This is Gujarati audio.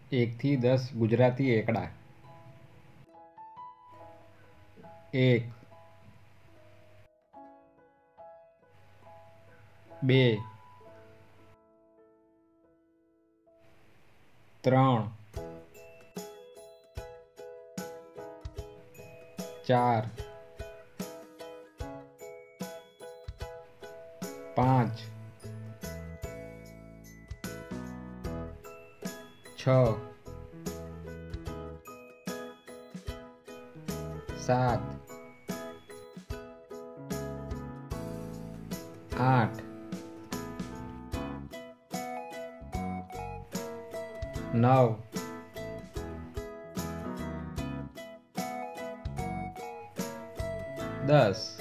1 થી 10 ગુજરાતી એકડા. 1 2 3 4 5 6 7 8 9 10